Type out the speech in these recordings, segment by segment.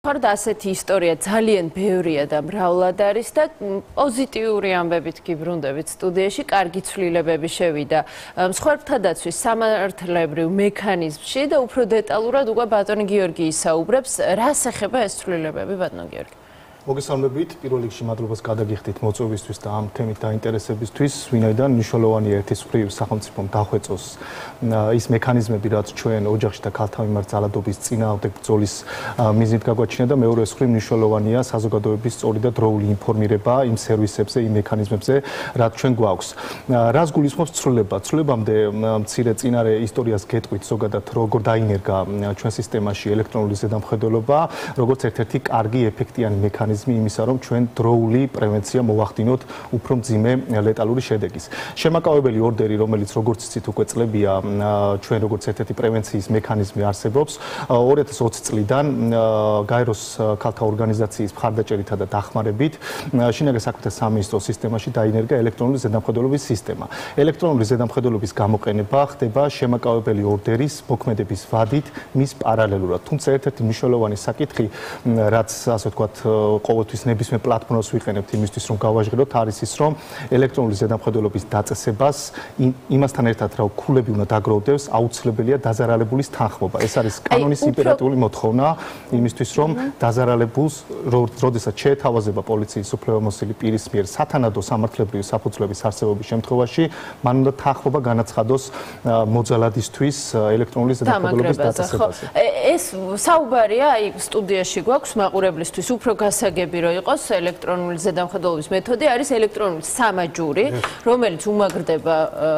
ხართ ასეთი ისტორია ძალიან ბევრია და მრავლად არის და პოზიტიური ამბებით გიბრუნდებით სტუდიაში, კარგი ცვლილებები შევიდა მსხვერპლთა დაცვის სამართლებრივ მექანიზმში და უფრო დეტალურად უკვე ბატონი გიორგი ისაუბრებს, რას ეხება ეს ცვლილებები, ბატონო გიორგი. მოგესალმებით, პირველ რიგში მადლობას გადაგიხდით მოწვევისთვის და ამ თემით დაინტერესებისთვის, ვინაიდან მნიშვნელოვანია ერთის მხრივ სახელმწიფომ დახვეწოს ის მექანიზმები, რაც ჩვენ ოჯახში და ქალთა მიმართ ძალადობის წინააღმდეგ ბრძოლის მიზნით გაგვაჩინა და მეორეს მხრივ მნიშვნელოვანია საზოგადოების სწორი და დროული ინფორმირება იმ სერვისებზე, იმ მექანიზმებზე, რაც ჩვენ გვაქვს. რას გულისხმობს ცვლილება? ცვლილებამდე მცირე წინარე ისტორიას გეტყვით ზოგადად, როგორ დაინერგა ჩვენ სისტემაში ელექტრონული ზედამხედველობა, როგორც ერთ-ერთი კარგი ეფექტიანი მექანიზმი იმისა, რომ ჩვენ დროული პრევენცია მოვახდინოთ უფრო მძიმე ლეტალური შედეგის. შემაკავებელი ორდერი, რომელიც როგორც იცით უკვე წლებია, ჩვენ როგორც ერთ-ერთი პრევენციის მექანიზმი არსებობს, 2020 წლიდან გაეროს ქალთა ორგანიზაციის მხარდაჭერითა და დახმარებით შინაგან საქმეთა სამინისტროს სისტემაში დაინერგა ელექტრონული ზედამხედველობის სისტემა. ელექტრონული ზედამხედველობის გამოყენება ხდება შემაკავებელი ორდერის მოქმედების ვადით მის პარალელურად. თუმცა ერთ-ერთი მნიშვნელოვანი საკითხი, რაც ასე ვთქვათ ყოველთვის ნებისმიერ პლატფორმას ვიყენებთ იმისთვის, რომ გავაჟღეროთ, არის ის, რომ ელექტრონული ზედამხედველობის დაწესებას იმასთან ერთად, რა ქულები უნდა დაგროვდეს, აუცილებელია დაზარალებულის თანხმობა. ეს არის კანონის იმპერატიული მოთხოვნა იმისთვის, რომ დაზარალებულს, როდესაც შეეთავაზება პოლიციის უფლებამოსილი პირის მიერ სათანადო სამართლებრივი საფუძვლების არსებობის შემთხვევაში, მან უნდა თანხმობა განაცხადოს მოძალადისთვის ელექტრონული ზედამხედველობის დაწესებაზე. ეს საუბარია, აი სტუდიაში გვაქვს მაყურებლისთვის უფრო გასაგები რომ იყოს ელექტრონული ზედამხედველობის მეთოდი არის ელექტრონული სამაჯური, რომელიც უმაგრდება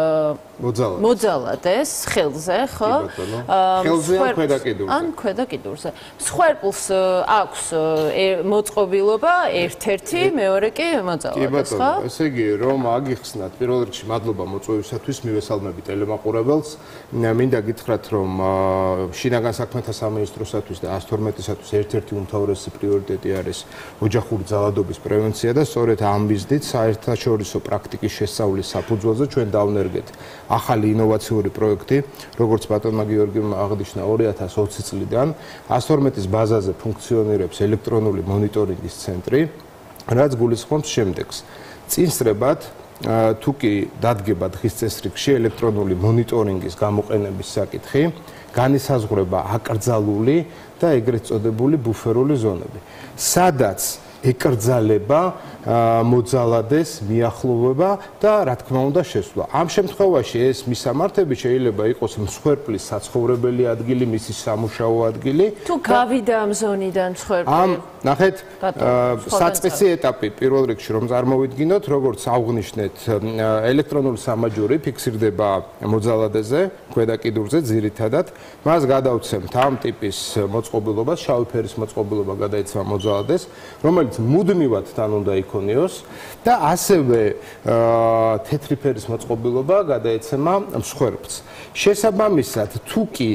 მოძალადეს ხელზე, ხო? ხელზე ან ქვედაკიდურზე. ან ქვედაკიდურზე. მსხვერპლს აქვს მოწყობილობა ერთ-ერთი, მეორე კი მოძალადეს, ხო? ესე იგი, რომ აგიხსნათ, პირველ რიგში მადლობა მოწვევისათვის, მივესალმები ტელემაყურებელს. მინდა გითხრათ, რომ შინაგან საქმეთა სამინისტროსათვის და 112-ისათვის ერთ-ერთი უმთავრესი პრიორიტეტი არის ოჯახური ძალადობის პრევენცია და სწორედ ამ მიზნით საერთაშორისო პრაქტიკის შესწავლის საფუძველზე ჩვენ დავნერგეთ ახალი ინოვაციური პროექტი, როგორც ბატონმა გიორგიმ აღნიშნა 2020 წლიდან 112-ის ბაზაზე ფუნქციონირებს ელექტრონული მონიტორინგის ცენტრი, რაც გულისხმობს შემდეგს. წინსრებად თუ კი დადგება დღის წესრიგში ელექტრონული მონიტორინგის გამოყენების საკითხი, განისაზღვრება აკრძალული და ეგრეთ წოდებული ბუფერული ზონები, სადაც ეკრძალება მოძალადეს მიახლოვება და რა თქმა უნდა შესვლა. ამ შემთხვევაში ეს მისამართები შეიძლება იყოს მსხვერპლის საცხოვრებელი ადგილი, მისი სამუშაო ადგილი. თუ გავიდა ამ ზონიდან მსხვერპლი. ნახეთ, საწყისი ეტაპი პირველ რიგში რომ წარმოვიდგინოთ, როგორც აღნიშნეთ, ელექტრონული სამაჯური ფიქსირდება მოძალადეზე, ქვედაკიდურზე ძირითადად, მას გადავცემთ ამ ტიპის მოწყობილობას, შავი ფერის მოწყობილობა გადაეცემა მოძალადეს, რომელიც მუდმივად თან უნდა იქონიოს და ასევე თეთრი ფერის მოწყობილობა გადაეცემა მსხვერპლს. შესაბამისად, თუ კი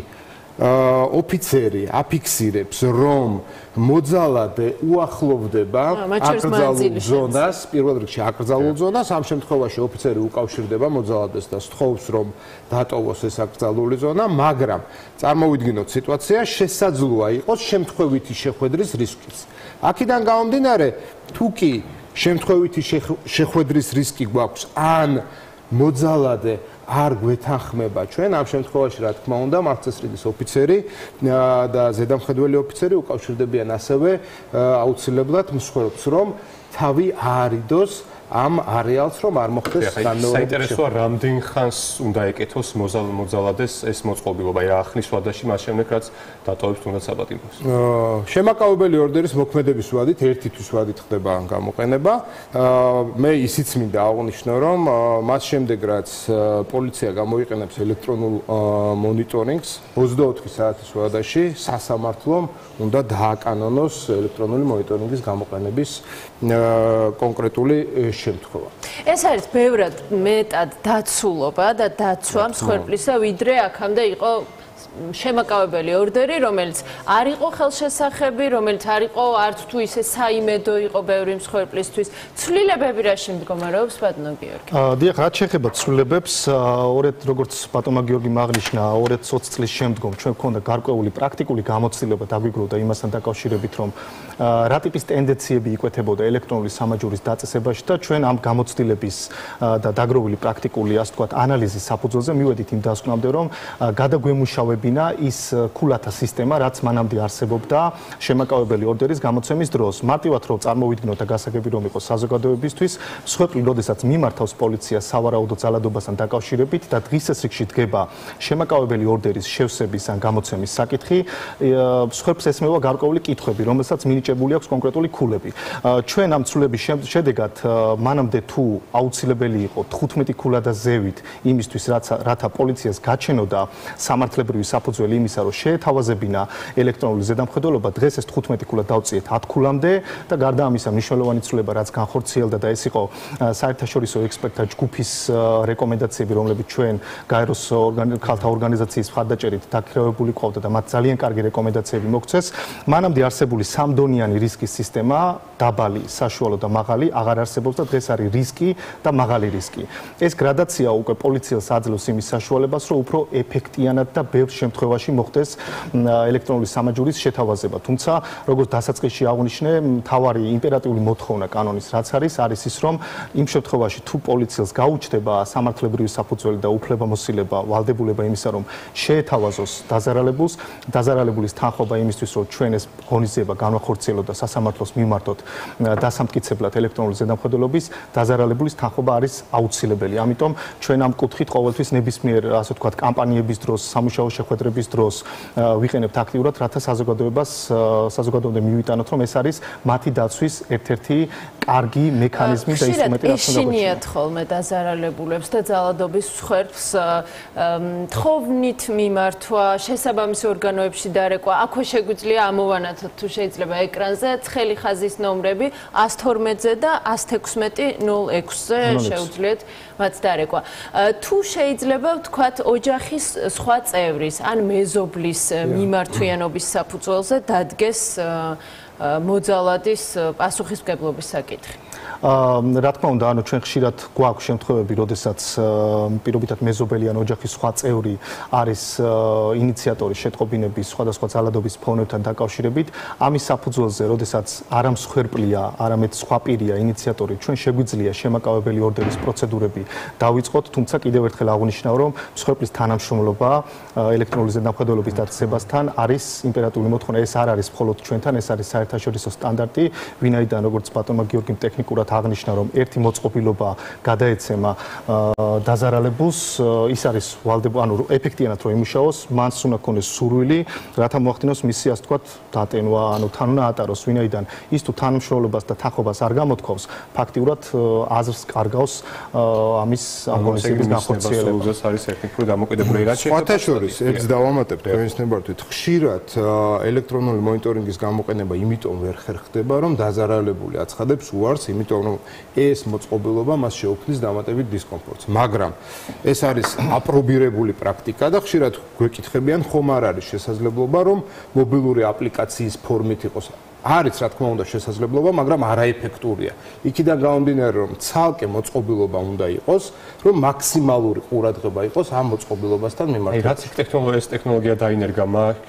ოფიცერი აფიქსირებს, რომ მოძალადე უახლოვდება აკრძალულ ზონას, პირველ რიგში აკრძალულ ზონას, ამ შემთხვევაში ოფიცერი უკავშირდება მოძალადეს და სთხოვს, რომ დატოვოს ეს აკრძალული ზონა, მაგრამ წარმოვიდგინოთ სიტუაცია, შესაძლოა იყოს შემთხვევითი შეხვედრის რისკიც. აქედან გამომდინარე, თუ კი შემთხვევითი შეხვედრის რისკი გვაქვს, ან მოძალადე არ გვეთანხმება ჩვენ, ამ შემთხვევაში რა თქმა უნდა, მართლწესრიგის ოფიცერი და ზედამხედველი ოფიცერი უკავშირდებიან ასევე აუცილებლად მსხვერპლს, რომ თავი აარიდოს ამ არეალს, რომ არ მოხდეს განმეორება. საინტერესოა, რამდენ ხანს უნდა ეკეთოს მოძალადეს ეს მოწყობილობა, რა ახნის ვადაში, მას შემდეგ რაც დატოვებს თუნდაც საპატიმროს. შემაკავებელი ორდერის მოქმედების ვადით, ერთი თვის ვადით ხდება გამოყენება. მე ისიც მინდა აღვნიშნო, რომ მას შემდეგ რაც პოლიცია გამოიყენებს ელექტრონულ მონიტორინგს 24 საათის ვადაში, სასამართლომ უნდა დააკანონოს ელექტრონული მონიტორინგის გამოყენების კონკრეტული შემთხვევა. ეს არის ბევრად მეტად დაცულობა და დაცვა მსხვერპლისა, ვიდრე აქამდე იყო შემაკავებელი ორდერი, რომელიც არ იყო ხელშესახები, რომელიც არ იყო არც თუ ისე საიმედო იყო ბევრი მსხვერპლისთვის. ცვლილებები რაში მდგომარეობს, ბატონო გიორგი? დიახ, რაც შეეხება ცვლილებებს, როგორც ბატონმა გიორგიმ აღნიშნა, 2020 წლის შემდგომ ჩვენ გვქონდა გარკვეული პრაქტიკული გამოცდილება დაგვიგროვდა იმასთან დაკავშირებით, რომ რა ტიპის ტენდენციები იკვეთებოდა ელექტრონული სამაჯურის დაწესებაში და ჩვენ ამ გამოცდილების და დაგროვილი პრაქტიკული, ასე ვთქვათ, ანალიზის საფუძველზე მივედით იმ დასკვნამდე, რომ გადაგვემუშავებინა ის ქულათა სისტემა, რაც მანამდე არსებობდა შემაკავებელი ორდერის გამოცემის დროს. მარტივად რომ წარმოვიდგინოთ და გასაგები რომ იყოს საზოგადოებისთვის, მსხვერპლი, როდესაც მიმართავს პოლიციას სავარაუდო ძალადობასთან დაკავშირებით და დღის ეს რიგში დგება შემაკავებელი ორდერის შევსების ან გამოცემის საკითხი, მსხვერპლს ესმევა გარკვეული კითხვები, რომელსაც მინიჭებული აქვს კონკრეტული ქულები. ჩვენ ამ ცვლილების შედეგად მანამდე თუ აუცილებელი იყო 15 ქულა და ზევით იმისთვის, რათა პოლიციას გაჩენოდა სამართლებრივი საფუძველი იმისა, რომ შეეთავაზებინა ელექტრონული ზედამხედველობა, დღეს ეს 15 ქულა დავწიეთ 10 ქულამდე და გარდა ამისა მნიშვნელოვანი ცვლილება, რაც განხორციელდა და ეს იყო საერთაშორისო ექსპერტთა ჯგუფის რეკომენდაციები, რომლებიც ჩვენ გაეროს ქალთა ორგანიზაციის მხარდაჭერით დაქირავებული ყავდა და მათ ძალიან კარგი რეკომენდაციები მოგცეს. მანამდე არსებული სამდონიანი რისკის სისტემა, დაბალი, საშუალო და მაღალი აღარ არსებობს და დღეს არის რისკი და მაღალი რისკი. ეს გრადაცია უკვე პოლიციას აძლევს იმის საშუალებას, რომ უფრო ეფექტიანად და ბევრ შემთხვევაში მოხდეს ელექტრონული სამაჯურის შეთავაზება. თუმცა, როგორც დასაწყისში აღვნიშნე, მთავარი იმპერატიული მოთხოვნა კანონის რაც არის ის, რომ იმ შემთხვევაში თუ პოლიციას გაუჩნდება სამართლებრივი საფუძველი და უფლებამოსილება, ვალდებულება იმისა, რომ შეეთავაზოს დაზარალებულის თანხმობა იმისთვის, რომ ჩვენ ეს ღონისძიება განვახორციელოთ და სასამართლოს მიმართოთ დასამტკიცებლად ელექტრონული ზედამხედველობის, დაზარალებულის თანხმობა არის აუცილებელი. ამიტომ ჩვენ ამ კუთხით ყოველთვის ნებისმიერ, ასე ვთქვათ, კამპანიების დროს, სამუშაო შეხვედრების დროს ვიყენებთ აქტიურად, რათა საზოგადოებამდე მივიტანოთ, რომ ეს არის მათი დაცვის ერთ-ერთი კარგი მექანიზმი და ინსტრუმენტი, რაც უნდა ეშინიათ ხოლმე დაზარალებულებს და ძალადობის მსხვერპლს თხოვნით მიმართვა, შესაბამის ორგანოებში დარეკვა. აქვე შეგვიძლია ამოვანათოთ თუ შეიძლება ეკრანზე ცხელი ხაზის ნომრები 112-ზე და 116-06-ზე შეუძლიათ მათ დარეკვა. თუ შეიძლება ვთქვათ ოჯახის სხვა წევრის ან მეზობლის მიმართვიანობის საფუძველზე დადგეს მოძალადის პასუხისმგებლობის საკითხი. რა თქმა უნდა, ჩვენ ხშირად გვაქვს შემთხვევები, როდესაც პირობითად მეზობელი ან ოჯახის სხვა წევრი არის ინიციატორი შეტყობინების სხვადასხვა ძალადობის ფონებთან დაკავშირებით. ამის საფუძველზე, როდესაც არა მსხვერპლია, არამედ სხვა პირია ინიციატორი, ჩვენ შეგვიძლია შემაკავებელი ორდერის პროცედურები დავიწყოთ, თუმცა კიდევ ერთხელ აღვნიშნავ, რომ მსხვერპლის თანამშრომლობა ელექტრონული ზედამხედველობის დაწესებასთან არის იმპერატიული მოთხოვნა. ეს არ არის მხოლოდ ჩვენთან, ეს არის საერთაშორისო სტანდარტი, ვინაიდან როგორც ბატონმა გიორგიმ ტექნიკურად აღნიშნა, რომ ერთი მოწყობილობა გადაეცემა დაზარალებულს, ის არის ეფექტიანად რომ იმუშაოს, მას უნდა ქონდეს სურვილი, რათა მოახდინოს მისი, ასე ვთქვათ, დატენვა, თან უნდა ატაროს, ვინაიდან ის თუ თანამშრომლობას და თანხმობას არ გამოთქვავს, ფაქტიურად აზრს კარგავს ამის აღონისების განხორციელება. ეს არის ტექნიკური დამოკიდებულება. სხვათა შორის, ერთს დავამატებ თქვენს ნებართვით, ხშირად ელექტრონული მონიტორინგის გამოყენება იმიტომ ვერ ხერხდება, რომ დაზარალებული აცხადებს უარს, იმიტომ რომ ეს მოწყობილობა მას შეუქმნის დამატებით დისკომფორტს. მაგრამ ეს არის აპრობირებული პრაქტიკა და ხშირად გვეკითხებიან, ხომ არ არის შესაძლებლობა, რომ მობილური აპლიკაციის ფორმით იყოს. არის, რა თქმა უნდა, შესაძლებლობა, მაგრამ არაეფექტურია. იქიდან გამომდინარე, რომ ცალკე მოწყობილობა უნდა იყოს, რომ მაქსიმალური ყურადღება იყოს ამ მოწყობილობასთან მიმართებით. რაც ტექნოლოგია დაინერგა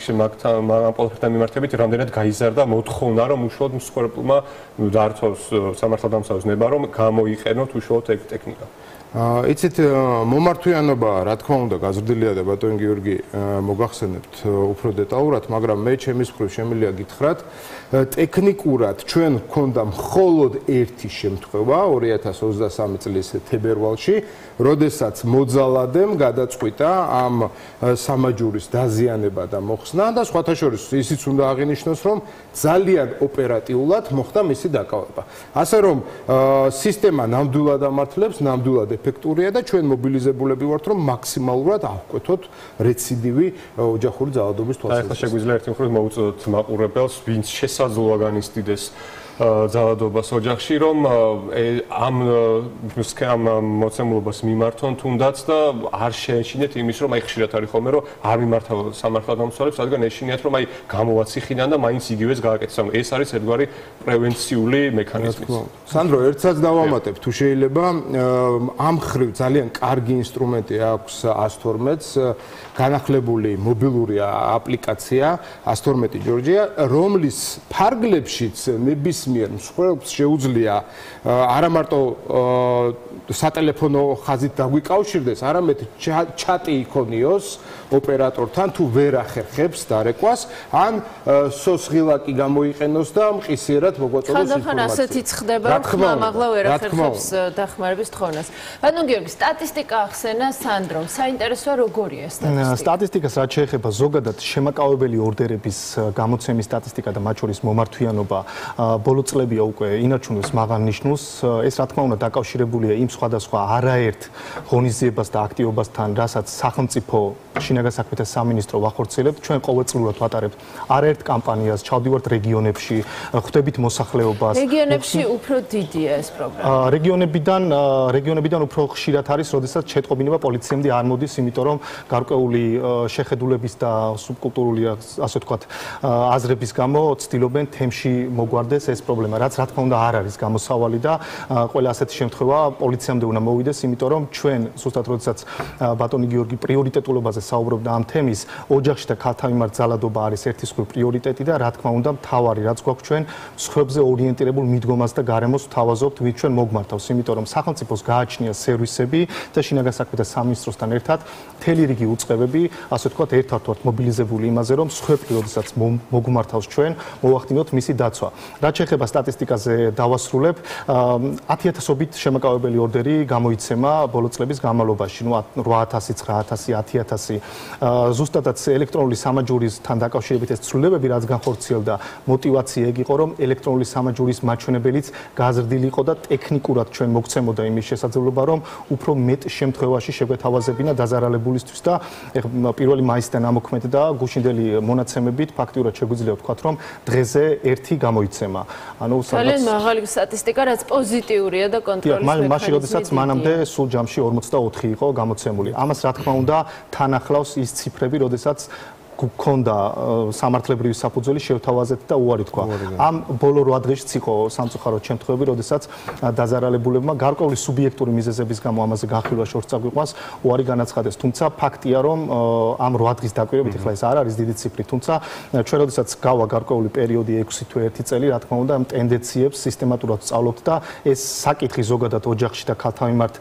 მაგ პოლიტიკთან მიმართებით, რამდენად გაიზარდა მოთხოვნა, რომ უშუალოდ მსხვერპლმა დართოს სამართალდამცავი ნება, რომ გამოიყენოთ უშუალოდ ეგ ტექნიკა. იცით, მომართვიანობა, რა თქმა უნდა, გაზრდილია და ბატონ გიორგი მოგახსენებთ უფრო დეტალურად, მაგრამ მე ჩემის მხრივ შემიძლია გითხრათ, ტექნიკურად ჩვენ გვქონდა მხოლოდ ერთი შემთხვევა 2023 წლის თებერვალში, როდესაც მოძალადემ გადაწყვიტა ამ სამაჯურის დაზიანება და მოხსნა და სხვათა შორის ისიც უნდა აღინიშნოს, რომ ძალიან ოპერატიულად მოხდა მისი დაკავება. ასე რომ სისტემა ნამდვილად ამართლებს, ნამდვილად ეფექტურია და ჩვენ მობილიზებულები ვართ, რომ მაქსიმალურად ავკვეთოთ რეციდივი ოჯახური ძალადობის თვალსაზრისით. ახლა შეგვიძლია ერთი მხრივ მოუწოდოთ მაყურებელს, ვინც შესაძლოა განიცდიდეს ძალადობას ოჯახში, რომ ამ მოცემულობას მიმართონ თუნდაც და არ შეეშინეთ იმის, რომ ხშირად არის ხოლმე, რომ არ მიმართავ სამართალდამცველებს, რადგან ეშინიათ, რომ გამოვაციხიდან და მაინც იგივეს გააკეთეს. ეს არის ერთგვარი პრევენციული მექანიზმი. სანდრო, ერთსაც დავამატებ, თუ შეიძლება, ამ ხრივ ძალიან კარგი ინსტრუმენტი აქვს 112-ს, განახლებული მობილური აპლიკაცია 112 ჯორჯია, რომლის ფარგლებშიც ნებისმიერ მსხვერპლს შეუძლია არა მარტო სატელეფონო ხაზით დაგვიკავშირდეს, არამედ ჩატი იქონიოს ოპერატორთან თუ ვერ ახერხებს დარეკვას, ან სოსღილაკი გამოიყენოს და მყისიერად მოგვაწოდოს ინფორმაცია. ხანდახან ასეთიც ხდება, რომ ხმამაღლა ვერ ახერხებს დახმარების თხოვნას. ბატონო გიორგი, სტატისტიკა ახსენა სანდრომ. საინტერესოა როგორია სტატისტიკა? სტატისტიკას რაც შეეხება ზოგადად შემაკავებელი ორდერების გამოცემის სტატისტიკა და მათ შორის მომართვიანობა ბოლო წლებია უკვე ინარჩუნებს მაღალ ნიშნულს. ეს რა თქმა უნდა დაკავშირებულია იმ სხვადასხვა არაერთ ღონისძიებას და აქტივობასთან, რასაც სახელმწიფო შინაგან საქმეთა სამინისტრო ვახორციელებთ. ჩვენ ყოველწლიურად ვატარებთ არაერთ კამპანიას, ჩავდივართ რეგიონებში, ხვდებით მოსახლეობას. რეგიონებში უფრო დიდია ეს პრობლემა. რეგიონებიდან უფრო ხშირად არის, როდესაც ჩეტყობინება პოლიციამდე არ მოდის, იმიტომ რომ გარკვეული შეხედულების და სუბკულტურული, ასე ვთქვათ, აზრების გამო ცდილობენ თემში მოგვარდეს ეს პრობლემა, რაც რა თქმა უნდა არ არის გამოსავალი და ყველა ასეთი შემთხვევა პოლიციამდე უნდა მოვიდეს, იმიტომ რომ ჩვენ ზუსტად როდესაც ბატონი გიორგი პრიორიტეტულობაზე საუბრობდა ამ თემის, ოჯახში და ქალთა მიმართ ძალადობა არის ერთის მხრივ პრიორიტეტი და რა თქმა უნდა მთავარი რაც გვაქვს ჩვენ მსხვერპლზე ორიენტირებულ მიდგომას და გარემოს ვთავაზობთ, ვით ჩვენ მოგმართავს, იმიტომ რომ სახელმწიფოს გააჩნია სერვისები და შინაგან საქმეთა სამინისტროსთან ერთად მთელი რიგი უწყებები, ასე ვთქვათ, ერთად ვართ მობილიზებული იმაზე, რომ მსხვერპლი, როდესაც მოგმართავს ჩვენ, მოვახდინოთ მისი დაცვა. რაც შეეხება სტატისტიკაზე დავასრულებ, 10,000-ობით შემაკავებელი ორდერი გამოიცემა ბოლო წლების განმავლობაში, 8,000, 9,000, 10,000. ზუსტადაც ელექტრონული სამაჯურისთან დაკავშირებით ეს ცვლილებები რაც განხორციელდა, мотиваცია ეგ იყო, რომ ელექტრონული სამაჯურის მაჩვენებელიც გაზრდილი იყო და ტექნიკურად ჩვენ მოგცემოდა იმის შესაძლებლობა, რომ უფრო მეტ შემთხვევაში შეგვეთავაზებინა დაზარალებულისთვის და 1 მაისიდან ამოქმედა და გუშინდელი მონაცემებით ფაქტიურად შეგვიძლია ვთქვათ, რომ დღეზე 1 გამოიცემა. ანუ ძალიან მაღალი სტატისტიკა, რაც პოზიტიურია და კონტროლის მექანიზმი. მაშინ როდესაც მანამდე სულ ჯამში 44 იყო გამოცემული. ამას რა თქმა უნდა თან ახლავს ის ციფრები, როდესაც გქონდა სამართლებრივი საფუძველი შევთავაზეთ და უარი თქვა. ამ ბოლო 8 დღეშიც იყო სამწუხაროდ შემთხვევები, როდესაც დაზარალებულებმა გარკვეული სუბიექტური მიზეზების გამო ამაზე განხილვა შორს წაგვიყვანს, უარი განაცხადეს. თუმცა ფაქტია, რომ ამ 8 დღის დაკვირვებით ახლა ეს არ არის დიდი ციფრი, თუმცა ჩვენ როდესაც გავა გარკვეული პერიოდი 6 თუ 1 წელი, რა თქმა უნდა, ამ ტენდენციებს სისტემატურად ვსწავლობთ და ეს საკითხი ზოგადად ოჯახში და ქალთა მიმართ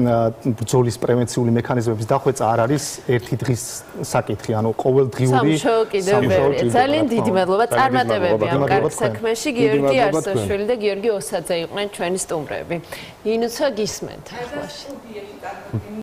ბრძოლის პრევენციული მექანიზმების დახვეწა არ არის ერთი დღის საკითხი, ანუ ყოველდღიური სამშო კიდევ ბევრია. ძალიან დიდი მადლობა წარმატებები ამ კარგ საქმეში. გიორგი არსაშვილი და გიორგი ოსაძე იყვნენ ჩვენი სტუმრები. ინუცა გისმენთ.